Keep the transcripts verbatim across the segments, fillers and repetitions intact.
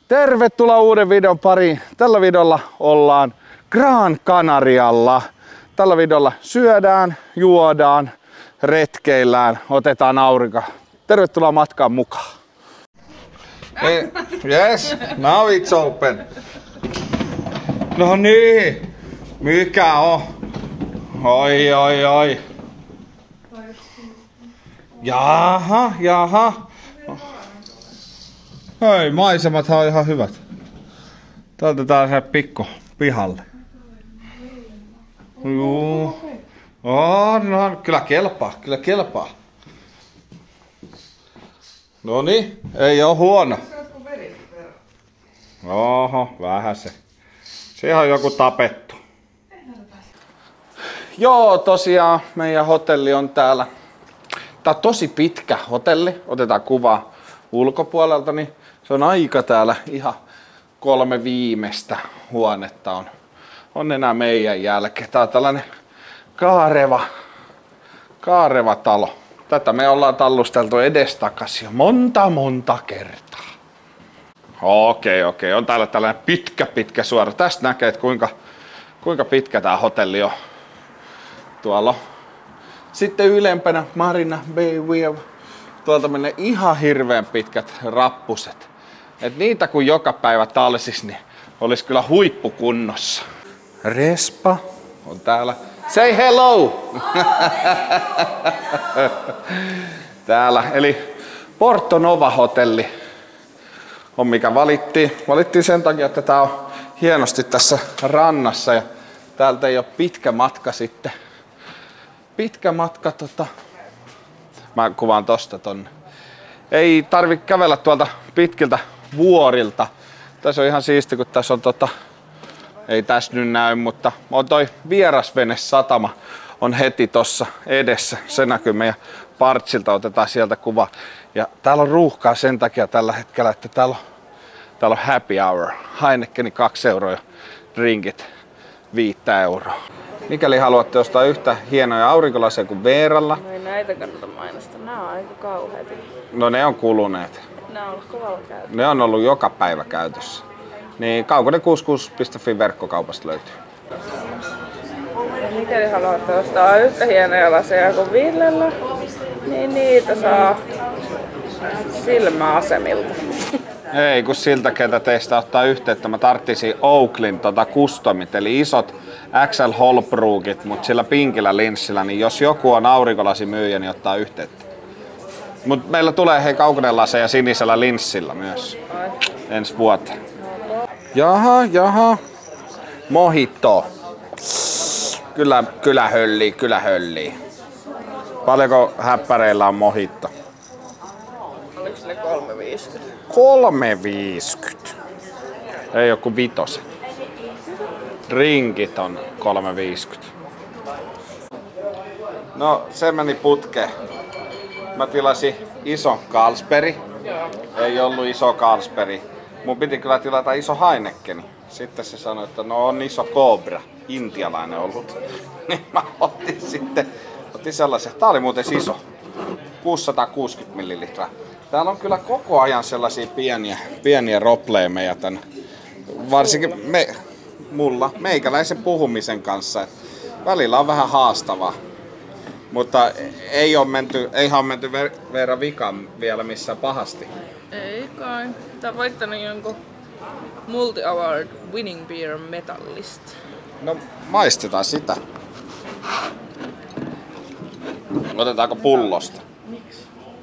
Tervetuloa uuden videon pariin. Tällä videolla ollaan Gran Canarialla. Tällä videolla syödään, juodaan, retkeillään, otetaan aurinko. Tervetuloa matkaan mukaan. Hey, yes, now it's open. No niin, mikä on? Oi, oi, oi. Jaha, jaha. Hei, maisemat on ihan hyvät. Täältä tää pikku pihalle. Juu. Oh, no, kyllä kelpaa, kyllä kelpaa. Noniin, ei oo huono. Oho, vähän se. Siihen on joku tapettu. Joo, tosiaan meidän hotelli on täällä. Tää on tosi pitkä hotelli. Otetaan kuva ulkopuolelta, niin se on aika täällä ihan kolme viimeistä huonetta on, on enää meidän jälkeen. Tää on tällainen kaareva, kaareva talo. Tätä me ollaan tallusteltu edestakas jo monta monta kertaa. Okei, okei. On täällä tällainen pitkä pitkä suora. Tästä näkee, että kuinka, kuinka pitkä tää hotelli on. Tuolla. Sitten ylempänä Marina Bay View. Tuolta menee ihan hirveän pitkät rappuset. Et niitä kun joka päivä talsis, niin olisi kyllä huippukunnossa. Respa on täällä. Say hello! Täällä, eli Porto Nova hotelli on mikä valittiin. Valittiin sen takia, että tää on hienosti tässä rannassa ja täältä ei ole pitkä matka sitten. Pitkä matka tota... Mä kuvaan tosta tonne. Ei tarvi kävellä tuolta pitkiltä vuorilta. Tässä on ihan siisti, kun tässä on tota... Ei tässä nyt näy, mutta on toi vierasvenesatama on heti tossa edessä. Se näkyy meidän partsilta, otetaan sieltä kuva. Ja täällä on ruuhkaa sen takia tällä hetkellä, että täällä on, täällä on happy hour. Heinekeni kaksi euroa ja drinkit viittä euroa. Mikäli haluatte ostaa yhtä hienoja aurinkolaseja kuin Veeralla. No ei näitä kannata mainostaa, nämä on aika kauheita. No ne on kuluneet. Ne on ollut kovalla käytössä. Ne on ollut joka päivä käytössä. Niin kaukonen kuusikymmentäkuusi piste fi verkkokaupasta löytyy. Ja mikäli haluatte ostaa yhtä hienoja laseja kuin Villellä, niin niitä saa silmäasemilta. Ei, kun siltä ketä teistä ottaa yhteyttä, mä tarttisin Oaklin tota customit, eli isot X L Holbrookit, mutta sillä pinkillä linssillä, niin jos joku on aurinkolasi-myyjä, niin ottaa yhteyttä. Mut meillä tulee hei kaukonenlaseja sinisellä linssillä myös Ai. ensi vuoteen. Jaha, jaha. Mojito. Kyllä, kyllä höllii, kyllä höllii. Paljonko häppäreillä on mojito? Oliko sille kolme viisikymmentä? kolme viisikymmentä. Ei oo kuin vitosen. Drinkit on kolme viisikymmentä. No se meni putkeen. Mä tilasin iso Carlsberg. Ei ollut iso Carlsberg. Mun piti kyllä tilata iso Heinekeni. Sitten se sanoi, että no on iso Cobra, intialainen ollut. Niin mä otin sitten, otin sellaisen. Tää oli muuten iso, kuusisataakuusikymmentä millilitraa. Täällä on kyllä koko ajan sellaisia pieniä, pieniä robleemeja tän, varsinkin me, mulla, meikäläisen puhumisen kanssa. Et välillä on vähän haastavaa. Mutta ei ole menty, eihän ole menty ver- verran vikaan vielä missään pahasti. Ei kai. Tää on voittanut jonkun multi-award winning beer metallist. No maistetaan sitä. Otetaanko pullosta? Miksi?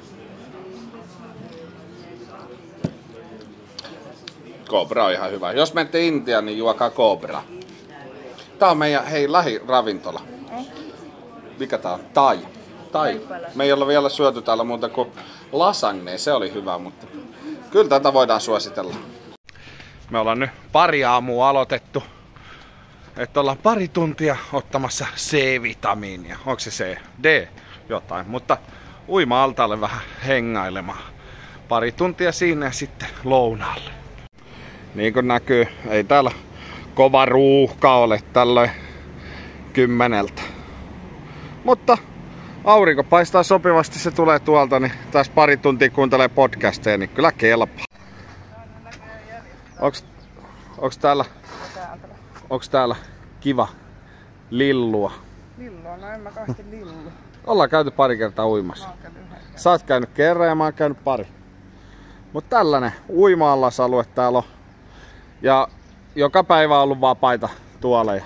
Cobra on ihan hyvä. Jos menette Intiaan, niin juokaa Cobra. Tää on meidän hei lähiravintola. Mikä tää on? Tai. Tai. Me ei olla vielä syöty täällä muuta kuin lasagne. Se oli hyvä, mutta kyllä tätä voidaan suositella. Me ollaan nyt pari aamua aloitettu. Että ollaan pari tuntia ottamassa C-vitamiinia. Onko se C? D? Jotain. Mutta uima-altaalle vähän hengailemaan. Pari tuntia siinä ja sitten lounaalle. Niin kuin näkyy, ei täällä kova ruuhka ole tällöin kymmeneltä. Mutta aurinko paistaa sopivasti, se tulee tuolta, niin taas pari tuntia kuuntelee podcasteja, niin kyllä kelpaa. Onks, onks täällä, onks täällä kiva lillua? Lillua? No en mä kauheasti lillu. Ollaan käyty pari kertaa uimassa. Sä oot käynyt kerran ja mä oon käynyt pari. Mut tällainen uima-allasalue täällä on. Ja joka päivä on ollut vapaita tuoleja.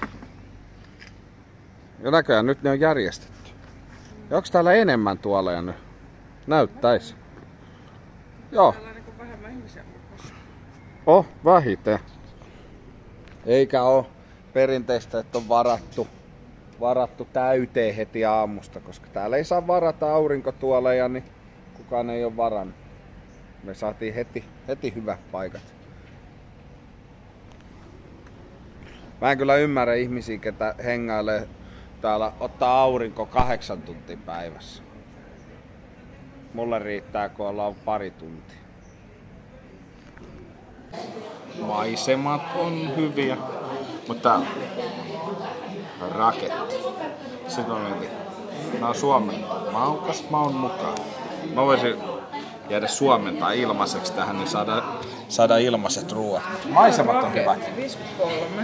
Ja näköjään nyt ne on järjestetty. Ja onks täällä enemmän tuoleja nyt? Näyttäis. Joo. Oh, vähiten. Eikä oo perinteistä, että on varattu, varattu täyteen heti aamusta, koska täällä ei saa varata aurinkotuoleja, niin kukaan ei ole varannut. Me saatiin heti, heti hyvät paikat. Mä en kyllä ymmärrä ihmisiä, ketä hengailee täällä, ottaa aurinko kahdeksan tuntia päivässä. Mulle riittää, kun ollaan pari tuntia. Maisemat on hyviä, mutta raketti. Sitten on jotenkin. Mä oon Suomen maukas, mä oon mukaan. Mä voisin jäädä Suomentaa ilmaiseksi tähän, niin saada, saada ilmaiset ruoat. Maisemat on hyvät. viisikymmentäkolme.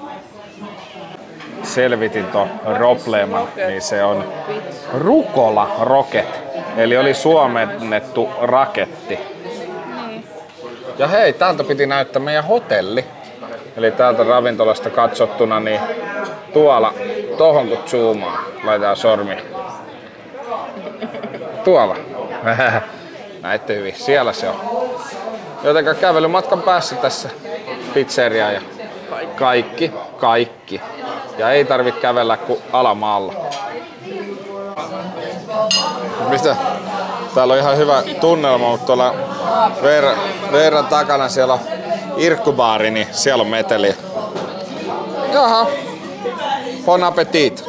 Selvitin ton probleeman, niin se on rukola rocket. Eli oli suomennettu raketti. Niin. Ja hei, täältä piti näyttää meidän hotelli. Eli täältä ravintolasta katsottuna, niin tuolla, tohon kun zoomaa, laitetaan sormi. Tuolla. Näitte hyvin, siellä se on. Jotenka kävelymatkan päässä tässä pizzeria ja kaikki, kaikki. Ja ei tarvitse kävellä kuin alamaalla. Mistä? Täällä on ihan hyvä tunnelma, mutta tuolla Veera, Veeran takana siellä on irkkubaari, niin siellä on meteliä. Jaha, bon appetit.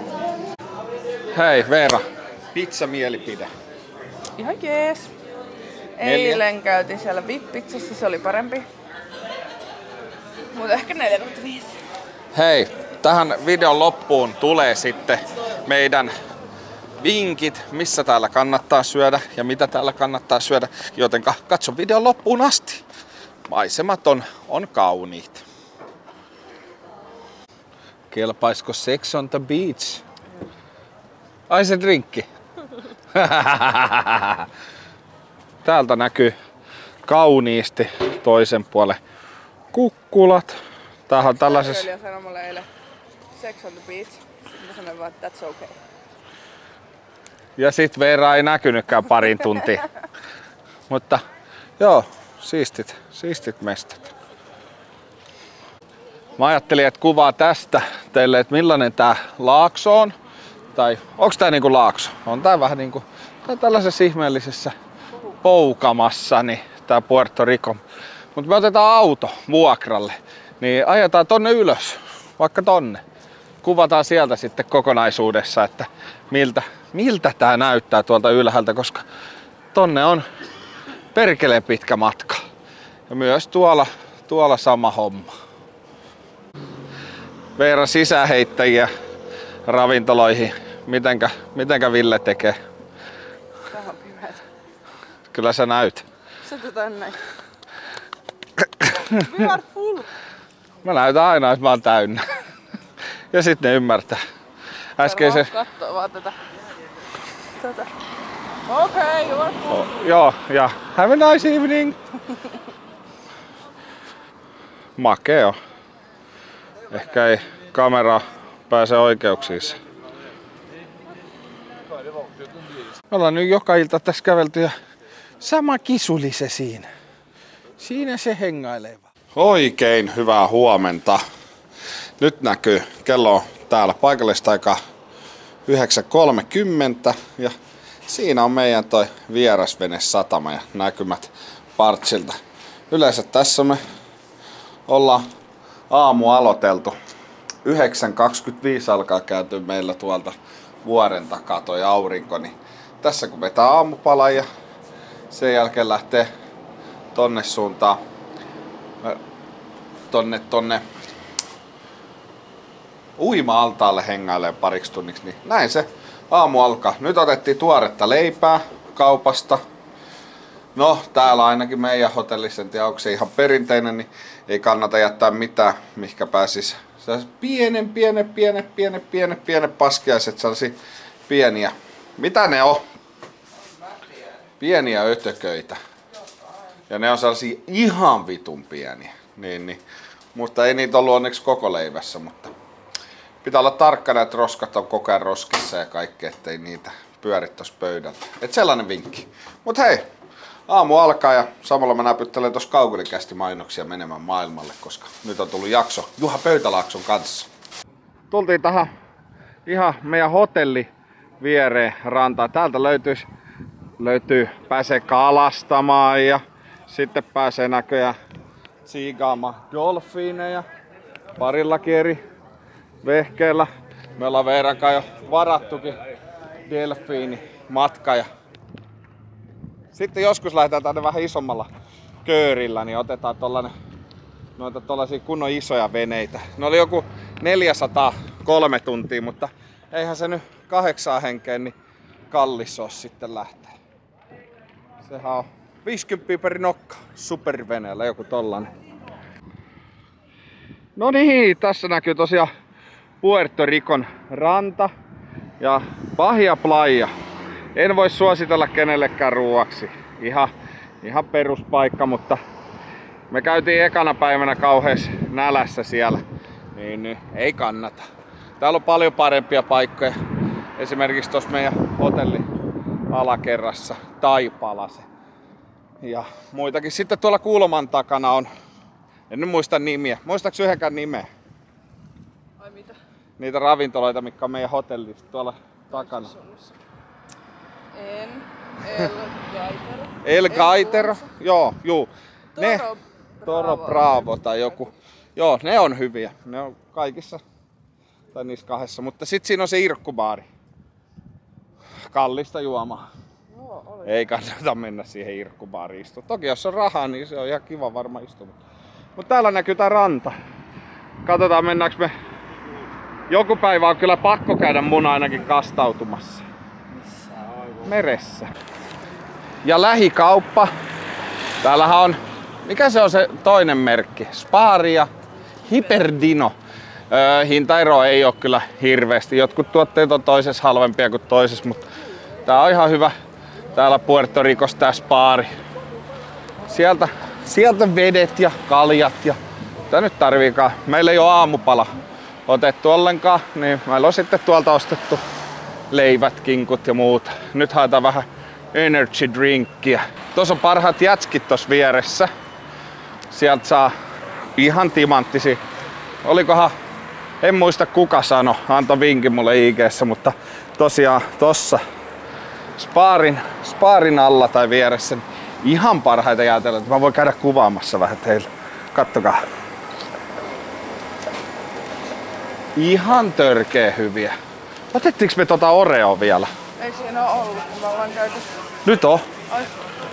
Hei Veera, pizza-mielipide. Ihan jees. Neljä. Eilen käytiin siellä V I P-pizzassa, se oli parempi. Mutta ehkä neljä viisi. Hei, tähän videon loppuun tulee sitten meidän vinkit, missä täällä kannattaa syödä ja mitä täällä kannattaa syödä, joten katso videon loppuun asti. Maisemat on, on kauniit. Kelpaisko Sex on the Beach? Ai se drinkki. Täältä näkyy kauniisti toisen puolen kukkulat. Tämähän on tällaisessa... Öljä sanoi mulle eilen Sex on the Beach. Mä sanoin vaan, että that's okay. Ja sit Veera ei näkynytkään parin tuntia. Mutta joo, siistit, siistit mestat. Mä ajattelin, että kuvaa tästä teille, että millainen tää laakso on. Tai onks tää niinku laakso? On tää vähän niinku tää tällaisessa ihmeellisessä poukamassa, niin tää Puerto Rico. Mutta me otetaan auto vuokralle, niin ajetaan tonne ylös, vaikka tonne. Kuvataan sieltä sitten kokonaisuudessa, että miltä, miltä tää näyttää tuolta ylhäältä, koska tonne on perkeleen pitkä matka. Ja myös tuolla, tuolla sama homma. Veera sisäheittäjiä ravintoloihin. Mitenkä, mitenkä Ville tekee? Tää on pimeätä. Kyllä sä näyt. Se otetaan näin. We are full. Mä näytän aina, että mä oon täynnä. Ja sitten ne ymmärtää. Äskeisen... Kattoo vaan tätä. Tätä. Okei, okay, you are full. Oh, joo, ja have a nice evening. Makeo. Ehkä ei kamera pääse oikeuksiinsa. Me ollaan nyt joka ilta tässä kävelty ja sama kisuli se siinä. Siinä se hengailee. Oikein hyvää huomenta. Nyt näkyy, kello on täällä paikallista aikaa yhdeksän kolmekymmentä ja siinä on meidän toi vierasvene satama ja näkymät Partsilta. Yleensä tässä me ollaan aamu aloiteltu. yhdeksän kaksikymmentäviisi alkaa kääntyä meillä tuolta vuoren takaa toi aurinko, niin tässä kun vetää aamupala ja sen jälkeen lähtee tonne suuntaan tonne tonne uima-altaalle hengailee pariksi tunniksi, niin näin se aamu alkaa. Nyt otettiin tuoretta leipää kaupasta. No, täällä ainakin meidän hotellissa, en tiedä onko se ihan perinteinen, niin ei kannata jättää mitään, mihinkä pääsis pienen, pienen, pienen, pienen, pienen, pienen paskiaiset, sellaisia pieniä. Mitä ne on? Pieniä ötököitä. Ja ne on sellaisia ihan vitun pieniä. Niin, niin. Mutta ei niitä ollut onneksi koko leivässä, mutta pitää olla tarkkana, että roskat on koko ajan roskissa ja kaikki, ettei niitä pyöri tuossa pöydällä. Et sellainen vinkki. Mut hei, aamu alkaa ja samalla mä näpyttelen tuossa Kaukurikästi mainoksia menemään maailmalle, koska nyt on tullut jakso Juha Pöytälaakson kanssa. Tultiin tähän ihan meidän hotelli viereen rantaan. Täältä löytyisi, löytyy, pääsee kalastamaan ja sitten pääsee näköjään siigaamaan dolfiineja parillakin eri vehkeellä. Me ollaan Veeran kanssa jo varattukin delfiinimatka. Ja sitten joskus lähdetään tänne vähän isommalla köörillä, niin otetaan tollanen, noita tollasia kunnon isoja veneitä. Ne oli joku neljäsataakolme tuntia, mutta eihän se nyt kahdeksan henkeen niin kallis oo sitten lähteä. Sehän on viisikymmentä per nokka superveneellä, joku tollanen. No niin, tässä näkyy tosiaan Puerto Ricon ranta ja Bahia Playa. En voi suositella kenellekään ruuaksi. Ihan, ihan peruspaikka, mutta me käytiin ekana päivänä kauheessa nälässä siellä. Niin, niin ei kannata. Täällä on paljon parempia paikkoja. Esimerkiksi tuossa meidän hotellin alakerrassa Taipalase. Ja muitakin. Sitten tuolla kulman takana on, en nyt muista nimiä. Muistaaks yhdenkään nimeä? Ai mitä? Niitä ravintoloita, mitkä on meidän hotellista tuolla takana. En. El Gaitero. El Gaitero. Joo, juu. Ne. Toro Toro Bravo tai joku. Joo, ne on hyviä. Ne on kaikissa. Tai niissä kahdessa. Mutta sit siinä on se irkkubaari. Kallista juomaa. Joo, ei kannata mennä siihen irkkubaariin istua. Toki jos on rahaa, niin se on ihan kiva varmaan istua. Mutta täällä näkyy tää ranta. Katsotaan mennäänkö me. Joku päivä on kyllä pakko käydä mun ainakin kastautumassa. Meressä. Ja lähikauppa. Täällähän on, mikä se on se toinen merkki? Spari ja Hyperdino. Öö, hintaero ei ole kyllä hirveästi. Jotkut tuotteet on toisessa halvempia kuin toisessa, mutta tää on ihan hyvä. Täällä Puerto Ricossa tää Spari. Sieltä, sieltä vedet ja kaljat ja mitä nyt tarviikaan. Meillä ei ole aamupala otettu ollenkaan, niin meillä on sitten tuolta ostettu leivät, kinkut ja muut. Nyt haetaan vähän energy drinkkiä. Tuossa on parhaat jätskit tossa vieressä. Sieltä saa ihan timanttisia. Olikohan, en muista kuka sano, antoi vinkin mulle I G:ssä, mutta tosiaan tossa Sparin, Sparin alla tai vieressä ihan parhaita jäätelöitä. Mä voin käydä kuvaamassa vähän teille. Kattokaa. Ihan törkeä hyviä. Otettiinko me tota Oreoa vielä? Ei siinä ole ollut, kun me ollaan käyty. Nyt on. Ai.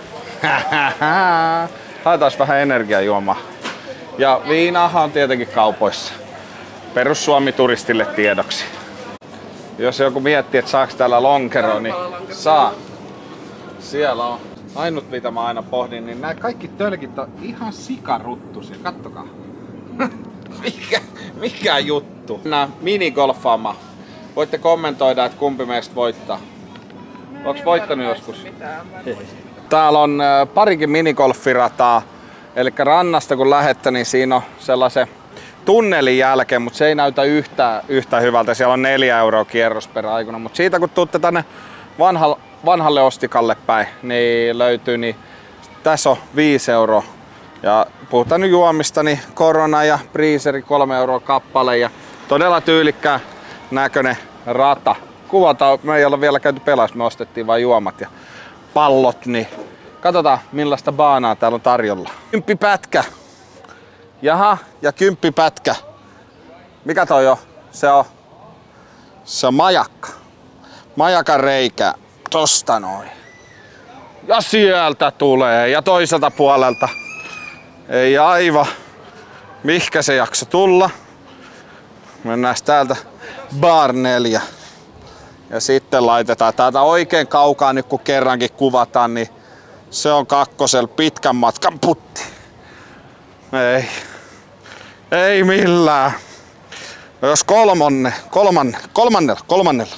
Haetaan vähän energiajuomaa. Ja viinaahan on tietenkin kaupoissa. Perus Suomi-turistille tiedoksi. Jos joku miettii, että saaks täällä lonkeroa, niin saa. Siellä on. Ainut mitä mä aina pohdin, niin nämä kaikki tölkit on ihan sikaruttusia. Kattokaa. mikä, mikä juttu. Nää minigolfaamaan. Voitte kommentoida, että kumpi meistä voittaa. Onks voittanut joskus? Täällä on parikin minigolfirataa. Eli rannasta kun lähette, niin siinä on sellaisen tunnelin jälkeen, mutta se ei näytä yhtä, yhtä hyvältä. Siellä on neljä euroa kierros per aikana. Mutta siitä kun tuutte tänne vanhalle, vanhalle ostikalle päin, niin löytyy, niin tässä on viisi euroa. Ja puhutaan nyt juomista, niin Corona ja Breezeri kolme euroa kappale. Ja todella tyylikkää näköinen rata. Kuvataan, me ei olla vielä käyty pelaissa, me ostettiin vain juomat ja pallot, niin katsotaan millaista baanaa täällä on tarjolla. Kymppipätkä. Jaha, ja kymppipätkä. Mikä toi on? Se on, se on majakka. Majakan reikä. Tosta noin. Ja sieltä tulee. Ja toiselta puolelta. Ei aivan. Mihkä se jakso tulla. Mennään täältä bar neljä. Ja sitten laitetaan täältä oikein kaukaa nyt kun kerrankin kuvataan, niin Se on kakkosella pitkän matkan putti. Ei. Ei millään. No jos kolmonne, kolmanne, kolmannella, kolmannella.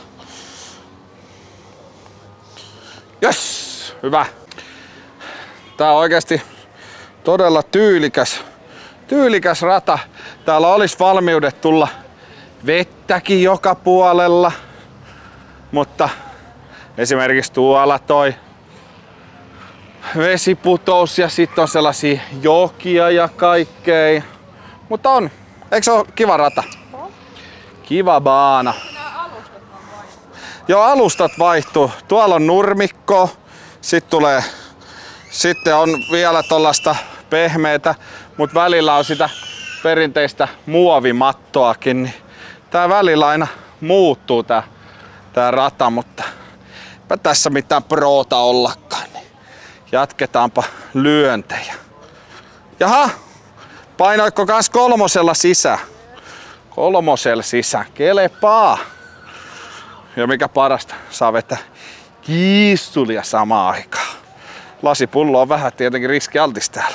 Jes, hyvä. Tää on oikeasti todella tyylikäs, tyylikäs rata. Täällä olisi valmiudet tulla vettäkin joka puolella. Mutta esimerkiksi tuolla toi vesiputous ja sitten on sellaisia jokia ja kaikkea. Mutta on. Eikö se ole kiva rata? Kiva baana. Joo, alustat vaihtuu. Tuolla on nurmikko. Sitten tulee, sitten on vielä tollaista pehmeätä, mutta välillä on sitä perinteistä muovimattoakin. Niin tää välillä aina muuttuu tää, tää rata, mutta eipä tässä mitään proota ollakaan. Niin jatketaanpa lyöntejä. Jaha, painoitko kans kolmosella sisään? Kolmosella sisään, kelepaa. Ja mikä parasta, saa vetää kiistulia samaan aikaan. Lasipullo on vähän tietenkin riskialtis täällä.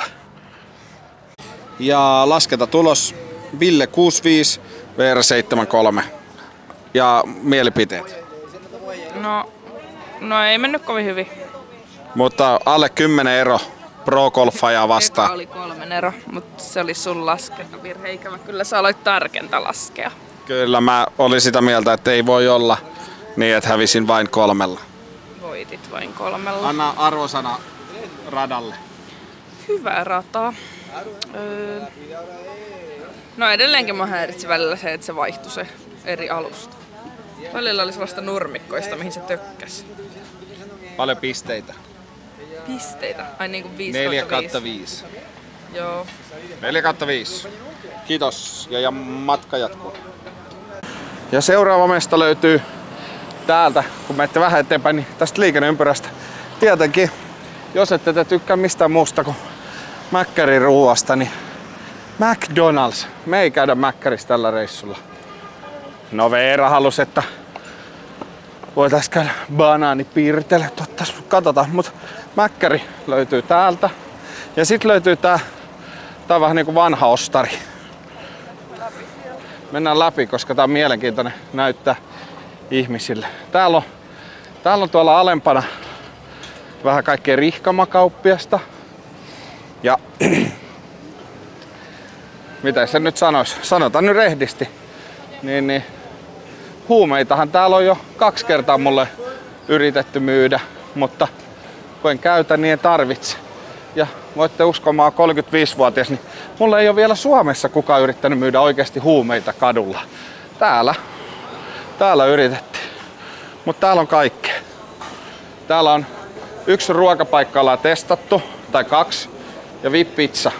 Ja lasketa tulos Ville kuusikymmentäviisi, Veera seitsemänkymmentäkolme. Ja mielipiteet? No, no ei mennyt kovin hyvin. Mutta alle kymmenen ero pro-golfajaa vastaan. Eka oli kolmen ero, mutta se oli sun laskentavirhe. Ikävä kyllä sä aloit tarkenta laskea. Kyllä mä olin sitä mieltä, että ei voi olla niin, että hävisin vain kolmella. Voitit vain kolmella. Anna arvosana radalle. Hyvä rata. Öö... No edelleenkin mä häiritsi välillä se, että se vaihtui se eri alusta. Välillä oli sellaista nurmikkoista, mihin se tökkäsi. Paljon pisteitä? Pisteitä? Ai niinku viisi neljä kautta viisi. Joo. neljä kautta viisi. Kiitos ja, ja matka jatkuu. Ja seuraava mesta löytyy täältä, kun menette vähän eteenpäin, niin tästä liikenneympyrästä. Tietenkin, jos ette te tykkää mistään muusta kuin Mäkkärin ruuasta, niin McDonald's. Me ei käydä Mäkkärissä tällä reissulla. No Veera halusi, että voitais käydä banaanipirtele, ottais, katsotaan, mutta Mäkkäri löytyy täältä. Ja sit löytyy tää, tää on vähän niinku vanha ostari. Mennään läpi, koska tää on mielenkiintoinen näyttää ihmisille. Täällä on, täällä on tuolla alempana vähän kaikkea rihkamakauppiasta. Ja mitä se nyt sanois? Sanotaan nyt rehdisti. Niin, niin. Huumeitahan täällä on jo kaksi kertaa mulle yritetty myydä, mutta kun en käytä, niin en tarvitse. Ja voitte uskoa, mä oon kolmekymmentäviisivuotias, niin mulle ei ole vielä Suomessa kukaan yrittänyt myydä oikeasti huumeita kadulla. Täällä, täällä yritettiin. Mutta täällä on kaikkea. Täällä on yksi ruokapaikka ollaan testattu, tai kaksi, ja V I P-pizza.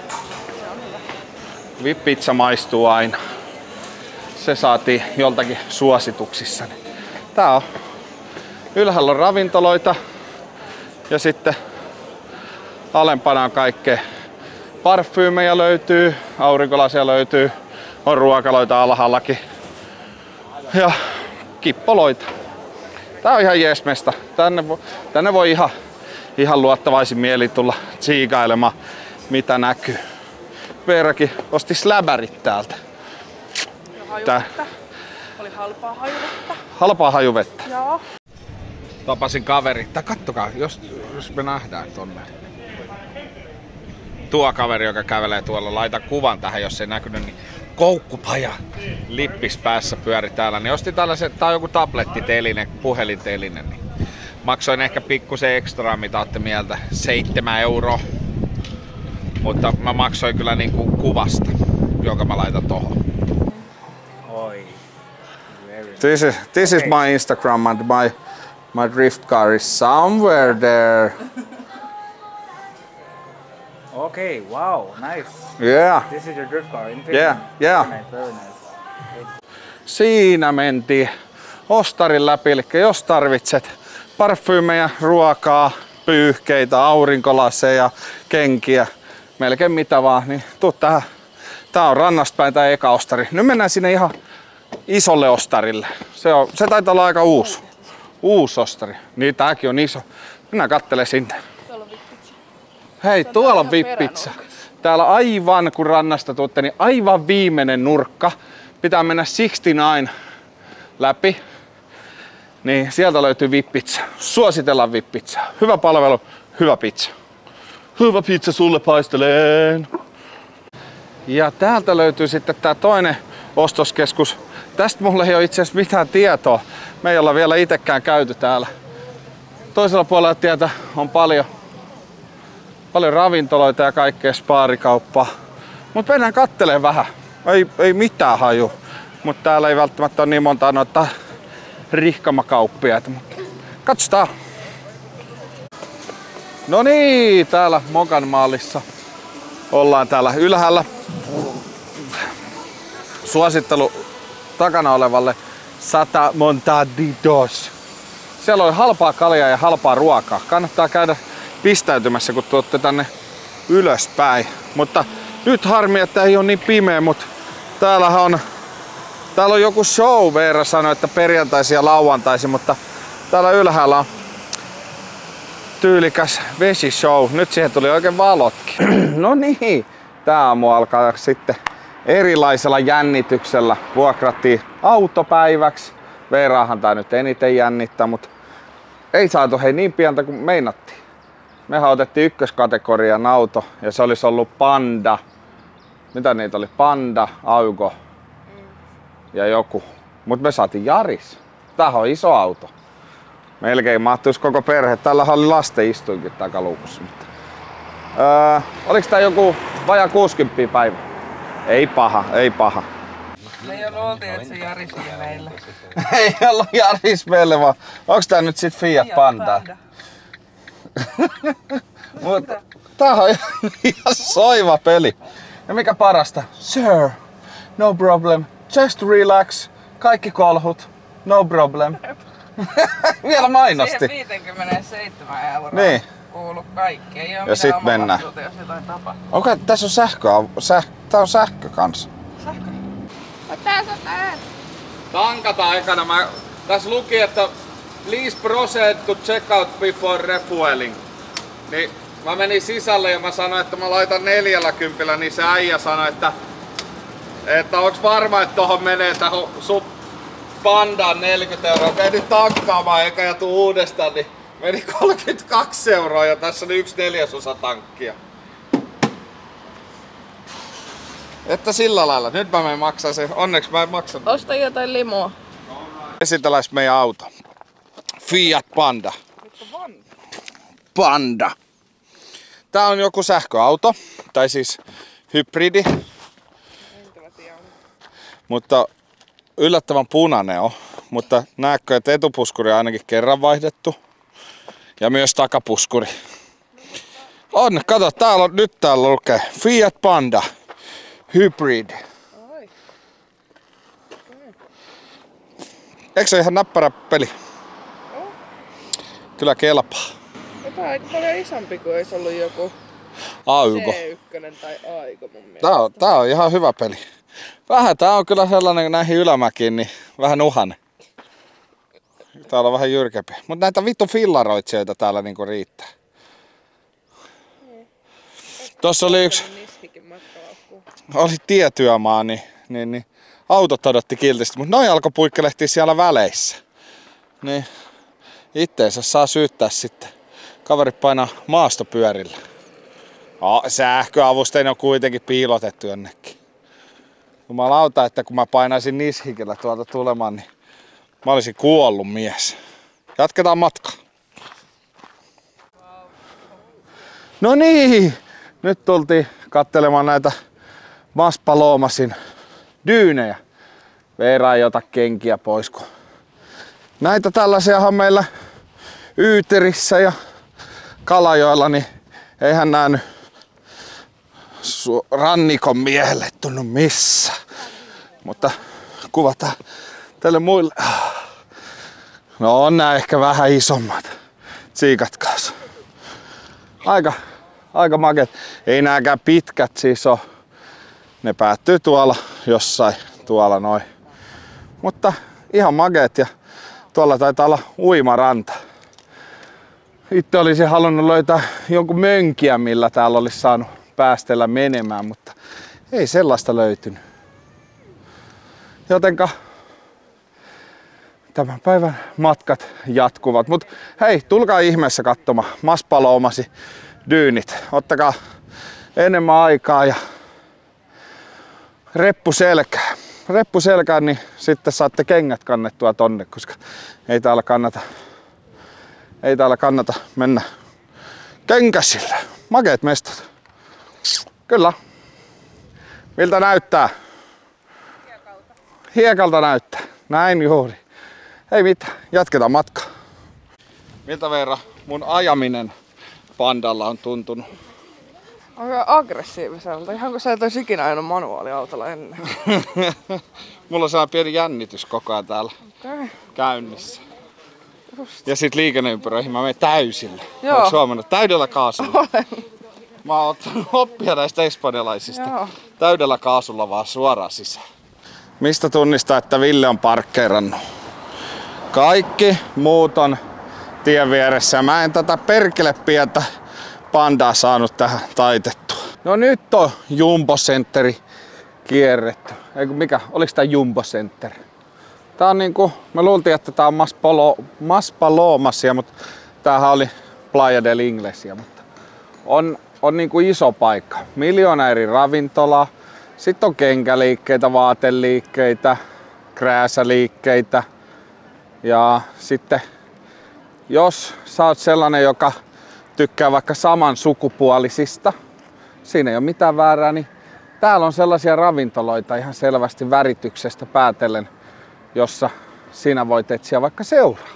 V I P-pizza maistuu aina. Se saatiin joltakin suosituksissa. Tää on. Ylhäällä on ravintoloita ja sitten alempana on kaikkea. Parfyymejä löytyy, aurinkolasia löytyy, on ruokaloita alhaallakin ja kippoloita. Tää on ihan jees mesta. Tänne, vo, tänne voi ihan, ihan luottavaisin mieli tulla tsiikailemaan mitä näkyy. Veerakin osti släbärit täältä. Tää. Oli halpaa hajuvettä. Halpaa hajuvettä. Joo. Tapasin kaveri. Tää kattokaa, jos, jos me nähdään tonne. Tuo kaveri, joka kävelee tuolla, laita kuvan tähän, jos ei näkynyt, niin koukkupaja lippis päässä pyöri täällä. Niin ostin tällaisen, tää on joku tablettiteline, puhelinteline. Niin maksoin ehkä pikkusen ekstraa, mitä ootte mieltä, seitsemän euroa. Mutta mä maksoin kyllä niinku kuvasta, jonka mä laitan tohon. This is this is my Instagram and my my drift car is somewhere there. Okay, wow, nice. Yeah. This is your drift car in Finland. Yeah, yeah. Very nice, very nice. Siinä mentiin ostarin läpi, eli jos tarvitset parfyymejä, ruokaa, pyyhkeitä, aurinkolaseja, kenkiä, melkein mitä vaan, niin tuu tähän. Tää on rannasta päin tää eka ostari. Nyt mennään sinne ihan isolle ostarille. Se, on, se taitaa olla aika uusi. Uusi ostari. Niin tääkin on iso. Mennään kattele sinne. Tuolla on Hei, tuolla on vippitsa. Täällä aivan kun rannasta tuutte, niin aivan viimeinen nurkka. Pitää mennä kuusikymmentäyhdeksän läpi. Niin sieltä löytyy vippitsa. Suositellaan vippitsa. Hyvä palvelu, hyvä pizza. Hyvä pizza sulle paisteleen. Ja täältä löytyy sitten tää toinen ostoskeskus. Tästä mulla ei ole itse asiassa mitään tietoa. Me ei olla vielä itekään käyty täällä. Toisella puolella tietä on paljon, paljon ravintoloita ja kaikkea spaarikauppaa. Mut mennään kattelee vähän. Ei, ei mitään haju. Mut täällä ei välttämättä ole niin monta noita rihkamakauppiaita. Katsotaan. No niin, täällä Mokan maalissa ollaan täällä ylhäällä. Suosittelu takana olevalle Sata Montaditos. Siellä on halpaa kaljaa ja halpaa ruokaa. Kannattaa käydä pistäytymässä, kun tuotte tänne ylöspäin. Mutta nyt harmi, että ei ole niin pimeä, mutta täällähän on, täällä on joku show. Veera sanoi, että perjantaisin ja lauantaisin, mutta täällä ylhäällä on tyylikäs vesishow. Nyt siihen tuli oikein valotkin. No niin, tää aamu alkaa sitten erilaisella jännityksellä. Vuokrattiin autopäiväksi. Veeraahan tää nyt eniten jännittää, mutta ei saatu hei niin pientä kuin meinattiin. Mehän otettiin ykköskategorian auto ja se olisi ollut Panda. Mitä niitä oli? Panda, Aygo ja joku. Mut me saatiin Yaris. Tämähän on iso auto. Melkein mahtuisi koko perhe. Tällähän oli lasten istuinkin takaluukussa. Mutta... Öö, oliks tää joku vajaa kuusikymmentä päivä? Ei paha, ei paha. Me ei ollut oltiin, että se Yaris oli meillä. Ei ollut Yaris meille vaan. Onks tää nyt sit Fiat Panda? Mut tää on ihan soiva peli. Ja mikä parasta? Sir, no problem. Just relax. Kaikki kolhut. No problem. Vielä mainosti. Siihen viisikymmentäseitsemän euroa. Niin. Kuuluu kaikki. Ei oo ja sit mennään. Vastuuta, jos jotain tapahtuu. Okei, tässä on sähkö, säh, tää on sähkö kans. Sähkö? Tässä on tää. Tankataan ekana. Mä, tässä luki, että please proceed to check out before refueling. Niin mä menin sisälle ja mä sanoin, että mä laitan neljälläkympillä, niin se äijä sanoi, että että onks varma, että tohon menee tähän sun Pandaan neljäkymmentä euroa. Menin tankkaamaan eka ja tuu uudestaan, niin meni kolmekymmentäkaksi euroa ja tässä oli yksi neljäsosa tankkia. Että sillä lailla. Nyt mä menen maksaa sen. Onneksi mä en maksa. Osta jotain limoa. Esitelläis meidän auto. Fiat Panda. Panda. Tää on joku sähköauto. Tai siis hybridi. Mutta yllättävän punainen on. Mutta näetkö, että etupuskuri on ainakin kerran vaihdettu. Ja myös takapuskuri. On, kato, täällä on, nyt täällä lukee Fiat Panda Hybrid. Oi. Eikö se ihan näppärä peli? Oh. Kyllä kelpaa. Tämä on aika paljon isompi kuin olisi ollut joku Aygo. C yksi tai Aygo mun mielestä. Tää on, tää on ihan hyvä peli. Vähän tää on kyllä sellainen näihin ylämäkiin, niin vähän uhanen. Täällä on vähän jyrkempi. Mut näitä vittu fillaroitsijoita täällä niinku riittää. Mm. Tossa oli yksi... Oli tietyömaa, niin, niin, niin autot odotti kiltisti, mutta noi alkoi puikkelehtia siellä väleissä. Niin itteensä saa syyttää sitten. Kaverit painaa maastopyörillä. Oh, sähköavusteinen on kuitenkin piilotettu jonnekin. Jumalauta, että kun mä painaisin nishikillä tuolta tulemaan, niin mä olisin kuollut mies. Jatketaan matkaa. No niin, nyt tultiin katselemaan näitä Maspalomasin dyynejä. Veera ei ota kenkiä pois, kun näitä tällaisiahan meillä Yyterissä ja Kalajoella, niin eihän nää nyt rannikon miehelle tunnu missä. Mutta kuvataan tälle muille. No on nää ehkä vähän isommat. Tsiikatkaas. Aika, aika makeet. Ei nääkään pitkät siis oo. Ne päättyy tuolla jossain, tuolla noin. Mutta ihan makeet ja tuolla taitaa olla uimaranta. itse olisin halunnut löytää jonkun mönkiä, millä täällä olisi saanut päästellä menemään, mutta ei sellaista löytynyt. Jotenka tämän päivän matkat jatkuvat. Mut hei, tulkaa ihmeessä katsomaan Mas Palomasi dyynit. Ottakaa enemmän aikaa ja reppu selkää. Reppu selkään, niin sitten saatte kengät kannettua tonne, koska ei täällä kannata, ei täällä kannata mennä kenkäsillä. Makeet mestat. Kyllä. Miltä näyttää? Hiekalta. Hiekalta näyttää. Näin juuri. Ei mitään, jatketaan matkaa. Miltä Veera mun ajaminen pandalla on tuntunut? Aika aggressiiviselta, ihan kun sä et ois ikinä ajanut manuaaliautolla ennen. Mulla on sellainen pieni jännitys koko ajan täällä Okay. käynnissä. Just. Ja sit liikenneympyröihin mä menen täysillä. Joo. Ootko huomannut? Täydellä kaasulla. Olen. Mä oon ottanut oppia näistä espanjalaisista. Joo. Täydellä kaasulla vaan suoraan sisään. Mistä tunnistaa, että Ville on parkkeerannut? Kaikki muut on tien vieressä. Mä en tätä perkele pientä pandaa saanut tähän taitettua. No nyt on Jumbo Centeri kierretty. Eiku mikä? Oliks tää Jumbo Center? Tää on niinku, me luultiin, että tää on Mas, Palo, Mas Palomasia, mutta tämähän oli Playa del Inglesia. Mutta on, on niinku iso paikka. Miljoona eri ravintolaa. Sitten on kenkäliikkeitä, vaateliikkeitä, krääsäliikkeitä. Ja sitten jos sä oot sellainen, joka tykkää vaikka saman sukupuolisista, siinä ei ole mitään väärää, niin täällä on sellaisia ravintoloita ihan selvästi värityksestä päätellen, jossa sinä voit etsiä vaikka seuraa.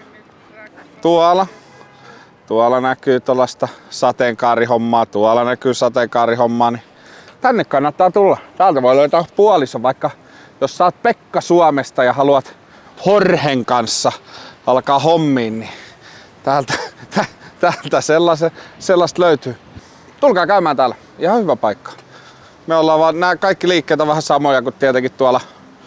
Tuolla, tuolla näkyy tuollaista sateenkaarihommaa, tuolla näkyy sateenkaarihommaa, niin tänne kannattaa tulla. Täältä voi löytää puoliso, vaikka jos sä oot Pekka Suomesta ja haluat Horhen kanssa alkaa hommiin, niin täältä, täältä sellaista, sellaista löytyy. Tulkaa käymään täällä. Ihan hyvä paikka. Me ollaan vaan, nämä kaikki liikkeet on vähän samoja kuin tietenkin tuolla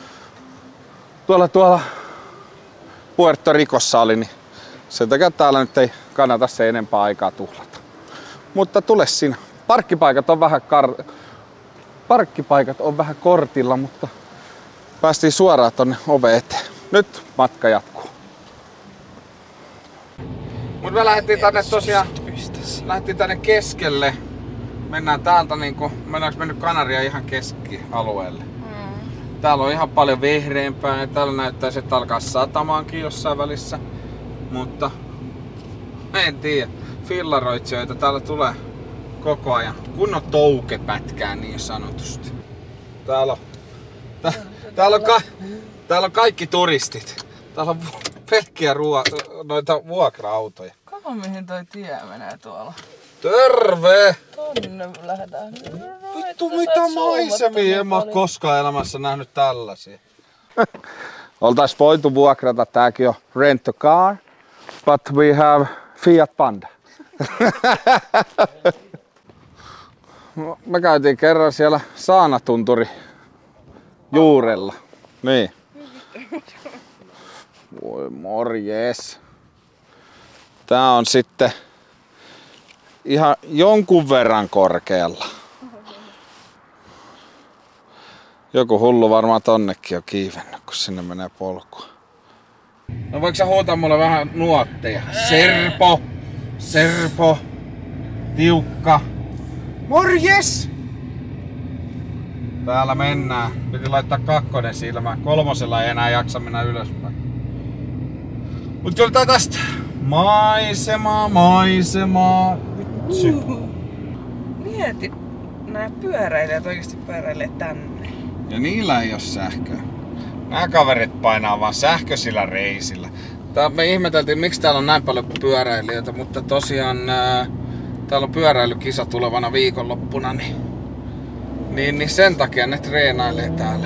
tuolla, tuolla Puerto Ricossa oli, niin sen takia täällä nyt ei kannata se enempää aikaa tuhlata. Mutta tule sinä. Parkkipaikat on vähän kar... Parkkipaikat on vähän kortilla, mutta päästiin suoraan tonne oveen eteen. Nyt matka jatkuu. Mut me lähdettiin tänne tosiaan, lähdettiin tänne keskelle. Mennään täältä niinku, mennäänkö mennyt Kanaria ihan keskialueelle. Mm. Täällä on ihan paljon vehreämpää ja täällä näyttäisi, että alkaa satamaankin jossain välissä. Mutta en tiedä, fillaroitsijoita täällä tulee koko ajan. Kunnon toukepätkää niin sanotusti. Täällä on, tää, täällä on, ka, täällä on kaikki turistit. Täällä on pelkkiä ruo, noita vuokra-autoja. Kato mihin toi tie menee tuolla. Terve! Tonne lähdetään. Vittu mitä maisemia, en mä oo koskaan elämässä nähnyt tällaisia. Oltais voitu vuokrata, tääkin on rent a car, but we have Fiat Panda. Me käytiin kerran siellä Saanatunturi juurella. Niin. Voi morjes. Tää on sitten ihan jonkun verran korkealla. Joku hullu varmaan tonnekin on kiivennyt, kun sinne menee polkua. No voiko sä huutaa mulle vähän nuotteja? Serpo! Serpo! Tiukka! Morjes! Täällä mennään. Piti laittaa kakkonen silmä. Kolmosella ei enää jaksa mennä ylöspäin. Mut kyllä tää tästä. Maisemaa, maisemaa. Vitsi. Mieti, nää pyöräilijät oikeesti pyöräilee tänne. Ja niillä ei oo sähköä. Nää kaverit painaa vaan sähköisillä reisillä. Tää, me ihmeteltiin, miksi täällä on näin paljon pyöräilijöitä, mutta tosiaan ää, täällä on pyöräilykisa tulevana viikonloppuna, niin, niin, niin sen takia ne treenailee täällä.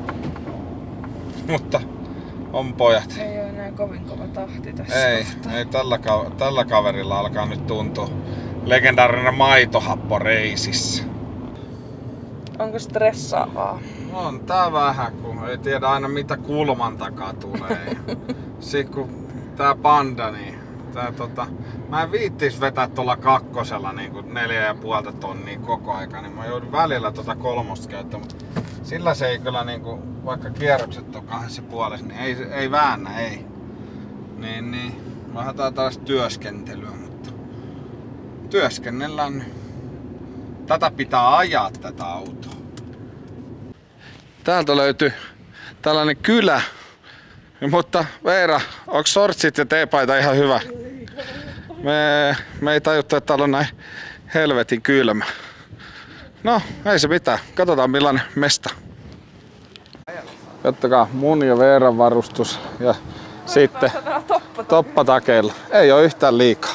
Mutta on pojat. Ei oo enää kovin kova tahti tässä. Ei, ei tällä, tällä kaverilla alkaa nyt tuntua legendaarinen maitohappo reisissä. Onko stressaavaa? On tää vähän, kun ei tiedä aina mitä kulman takaa tulee. Sitten kun tää panda, niin Tää, tota, mä en viittis vetää tuolla kakkosella niin kuin neljä ja puolta tonnia koko aika, niin mä joudun välillä tota kolmosta käyttämään. Mutta sillä se ei kyllä niin kuin, vaikka kierrokset on kahdessa puolessa, niin ei, ei väännä, ei. Niin, niin. Vähän tää taas työskentelyä, mutta työskennellään nyt. Tätä pitää ajaa tätä autoa. Täältä löytyy tällainen kylä. Mutta Veera, onko sortsit ja teepaita ihan hyvä? Me, me ei tajuttu, että täällä on näin helvetin kylmä. No, ei se mitään. Katsotaan millainen mesta. Kattokaa mun ja Veeran varustus ja sitten toppatakeilla. Ei oo yhtään liikaa.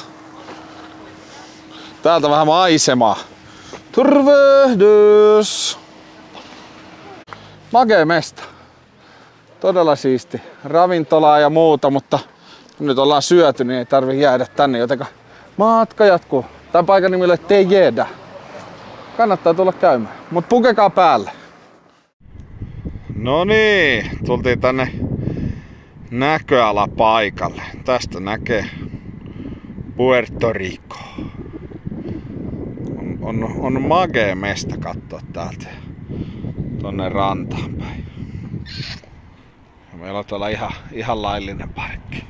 Täältä vähän maisemaa. Tervehdys! Makee mesta. Todella siisti. Ravintolaa ja muuta, mutta nyt ollaan syöty, niin ei tarvi jäädä tänne, jotenka matka jatkuu. Tämän paikan nimellä Tejeda. Kannattaa tulla käymään, mut pukekaa päälle. No niin, tultiin tänne näköalapaikalle. Tästä näkee Puerto Rico. On, on, on magee mesta katsoa täältä tonne rantaan päin. Meillä on tuolla ihan, ihan laillinen parkki.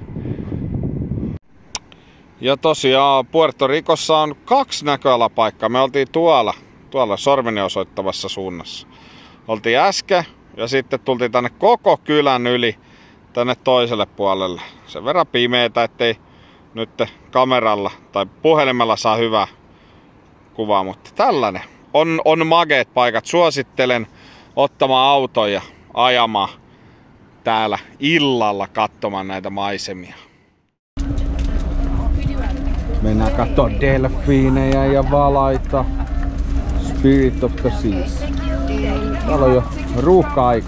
Ja tosiaan Puerto Ricossa on kaksi näköalapaikkaa. Me oltiin tuolla, tuolla sormeni osoittavassa suunnassa. Oltiin äsken ja sitten tultiin tänne koko kylän yli tänne toiselle puolelle. Sen verran pimeetä, ettei nyt kameralla tai puhelimella saa hyvää kuvaa, mutta tällainen. On, on mageet paikat. Suosittelen ottamaan auton ja ajamaan täällä illalla katsomaan näitä maisemia. Mennään kattoo delfiinejä ja valaita. Spirit of the Seas. Täällä on jo ruuhka-aika.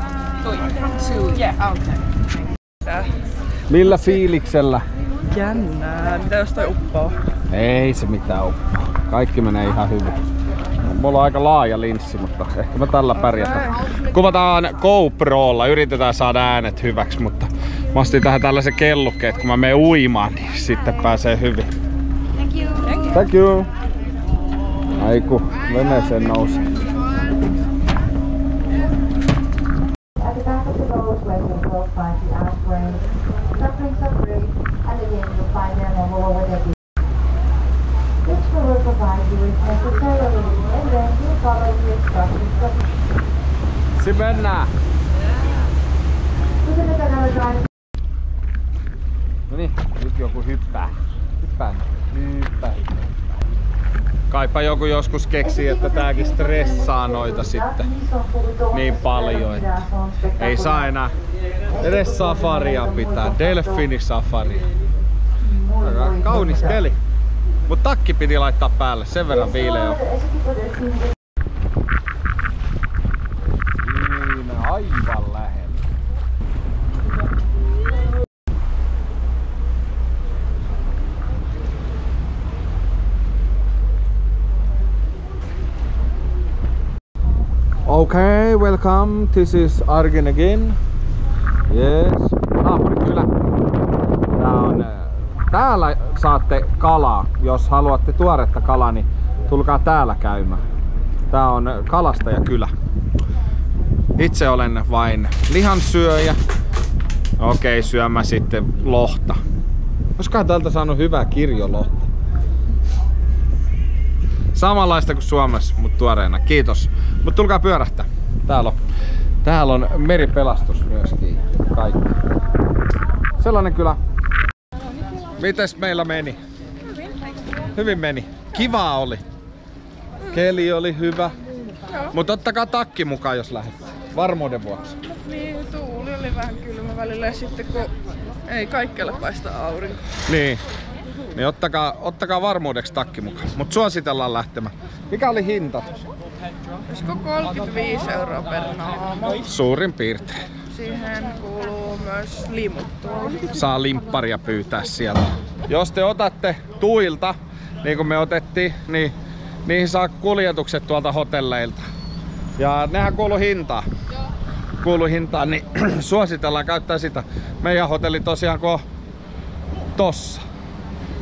Millä fiiliksellä? Jännää. Mitä jos toi uppoo? Ei se mitään uppoo. Kaikki menee ihan hyvin. Mulla on aika laaja linssi, mutta ehkä me tällä pärjätään. Kuvataan GoProlla, yritetään saada äänet hyväksi, mutta mä ostin tähän tällaisen kellukkeen, että kun mä menen uimaan, niin sitten pääsee hyvin. Thank you. Thank you. Thank you. Aiku, veneeseen nousee. At the back of the boat where you will find the ashway, sufferings of grief, and again you'll find their level over the beach. Which will provide you with necessary relief and then you follow the instructions. Si mennään. No niin, nyt joku hyppää. Hyppää. Hyppää. Kaipa joku joskus keksii, että tääkin stressaa noita sitten niin paljon, että ei saa enää edes safaria pitää. Delfiinisafaria. Kaunis keli. Mut takki piti laittaa päälle, sen verran viileä on. Siinä aivan lähellä. Okay, welcome. This is Argen again. Yes. Naapurikylä. Tää on, täällä saatte kalaa. Jos haluatte tuoretta kalaa, niin tulkaa täällä käymään. Tää on kalastajakylä. Itse olen vain lihansyöjä. Okei, syömä sitten lohta. Olisikohan täältä saanut hyvää kirjolohta? Samanlaista kuin Suomessa, mutta tuoreena. Kiitos. Mutta tulkaa pyörähtää. Täällä on, täällä on meripelastus myöskin. Kaikki. Sellainen kyllä. Mites meillä meni? Hyvin. Hyvin meni. Kivaa oli. Keli oli hyvä. Mutta ottakaa takki mukaan, jos lähdet. Varmuuden vuoksi. Niin, tuuli oli vähän kylmä välillä ja sitten kun ei kaikkialle paista aurinko. Niin. Niin ottakaa, ottakaa varmuudeksi takki mukaan. Mut suositellaan lähtemään. Mikä oli hinta? Olisiko kolmekymmentäviisi euroa per naama? Suurin piirtein. Siihen kuuluu myös limut tuolla. Saa limpparia pyytää sieltä. Jos te otatte tuilta, niin kuin me otettiin, niin niihin saa kuljetukset tuolta hotelleilta. Ja nehän kuuluu hintaan. Kuuluu hintaan, niin suositellaan käyttää sitä. Meidän hotelli tosiaan kun on tossa.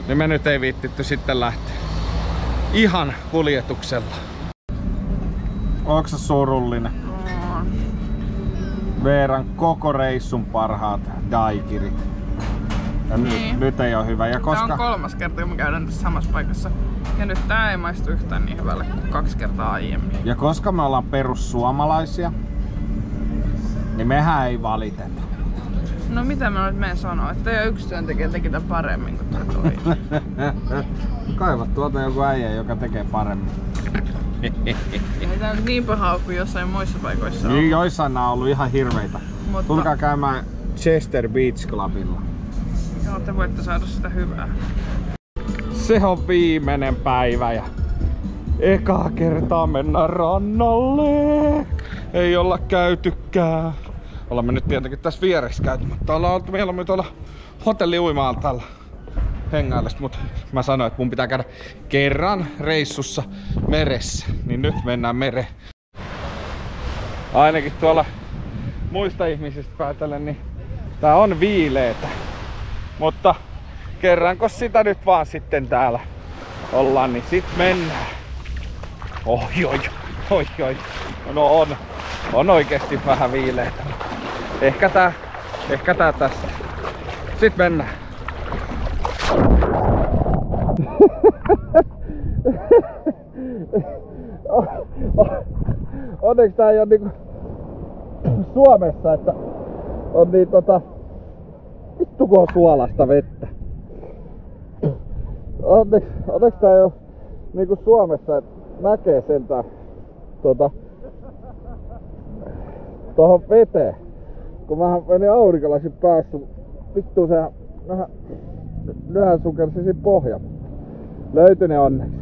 Niin me nyt ei viittitty sitten lähteä. Ihan kuljetuksella. Onko se surullinen? On. Veeran koko reissun parhaat daikirit. Ja Niin. nyt, nyt ei ole hyvä. Ja koska... Tää on kolmas kerta, kun me käydään tässä samassa paikassa. Ja nyt tää ei maistu yhtään niin hyvälle kuin kaksi kertaa aiemmin. Ja koska me ollaan perussuomalaisia, niin mehän ei valiteta. No mitä mä nyt menen sanoa, että jo yksi työntekijä teki tän paremmin kuin toi toinen. Kaivat tuolta joku äijä, joka tekee paremmin. Ei tää nyt niin paha kuin jossain muissa paikoissa on. Niin joissain nää on ollut ihan hirveitä. Mutta... Tulkaa käymään Chester Beach Clubilla. Joo, te voitte saada sitä hyvää. Se on viimeinen päivä ja ekaa kertaa mennään rannalle. Ei olla käytykään. Ollaan me nyt tietenkin tässä vieressä käyty, mutta ollaan oltu mieluummin tuolla hotelli uima-altaalla hengailesta, mutta mä sanoin, että mun pitää käydä kerran reissussa meressä, niin nyt mennään mereen. Ainakin tuolla muista ihmisistä päätellen, niin tää on viileetä, mutta kerranko sitä nyt vaan sitten täällä ollaan, niin sit mennään. Oi oi oi oi, no on, on oikeesti vähän viileetä. Ehkä tää, ehkä tää tässä. Sit mennään. Onneksi tää ei oo niinku Suomessa, että on niin tota... Vittu kun on suolasta vettä. Onneksi, onneksi tää ei oo niinku Suomessa, että näkee sentään tota... Tohon veteen. Kun mä menin aurinkolasin päässä, vittu se vähän lyhän sukelsi siinä pohjan. Löytyi ne onneksi.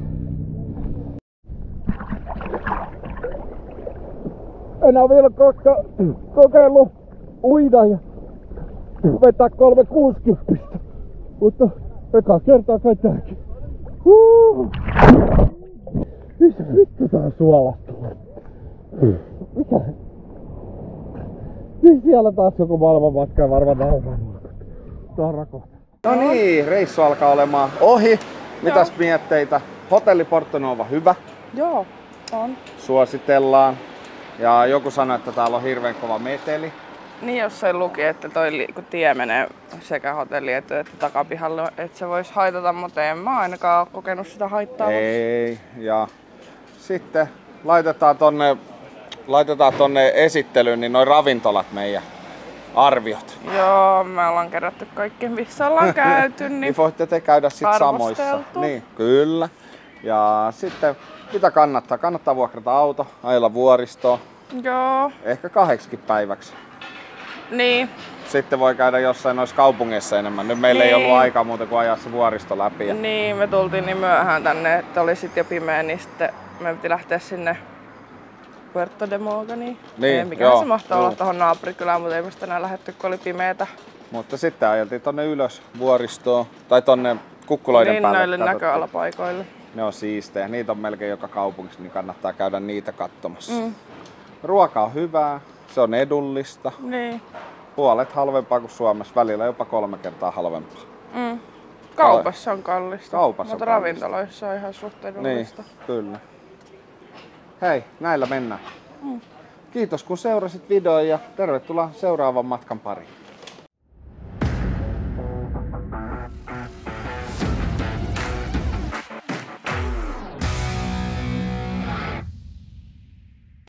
En oo vielä koska kokeillut uida ja vetää kolme kuusikymmentä, mutta eka kertaa kai tääkin. Huh. Missä vittu tää on suolasta? Mikä? Niin siellä taas joku maailmanmatka ja varmaan nauhaa. No niin, reissu alkaa olemaan ohi. Mitäs Joo. mietteitä? Hotelli Porto Nova hyvä. Joo, on. Suositellaan. Ja joku sanoi, että täällä on hirveän kova meteli. Niin jossain luki, että toi kun tie menee sekä hotelli että, että takapihalle, että se voisi haitata, mutta en mä ainakaan ole kokenut sitä haittaa. Ei, ja sitten laitetaan tonne, laitetaan tonne esittelyyn niin noin ravintolat meidän arviot. Joo, me ollaan kerätty kaikki, missä ollaan käyty. Niin, niin voitte te käydä sit samoissa. Niin, kyllä. Ja sitten mitä kannattaa? Kannattaa vuokrata auto, ajella vuoristoon. Joo. Ehkä kahdeksikin päiväksi. Niin. Sitten voi käydä jossain noissa kaupungeissa enemmän. Nyt meillä niin. ei ollut aikaa muuta kuin ajaa se vuoristo läpi. Ja... Niin, me tultiin niin myöhään tänne, että oli sit jo pimeä, niin sitten me piti lähteä sinne Puerto de Mogani. Niin, mikä joo, se mahtaa joo. olla tuohon naapurikylään, mutta ei me tänään lähdetty, kun oli pimeätä. Mutta sitten ajeltiin tonne ylös vuoristoon, tai tonne kukkuloiden niin, päälle. Noille näköalapaikoille. Ne on siistejä. Niitä on melkein joka kaupungissa, niin kannattaa käydä niitä katsomassa. Mm. Ruoka on hyvää, se on edullista. Niin. Puolet halvempaa kuin Suomessa, välillä jopa kolme kertaa halvempaa. Mm. Kaupassa on kallista, Kaupassa mutta on ravintoloissa on ihan suht edullista. Niin, kyllä. Hei, näillä mennään. Mm. Kiitos kun seurasit videon ja tervetuloa seuraavan matkan pariin.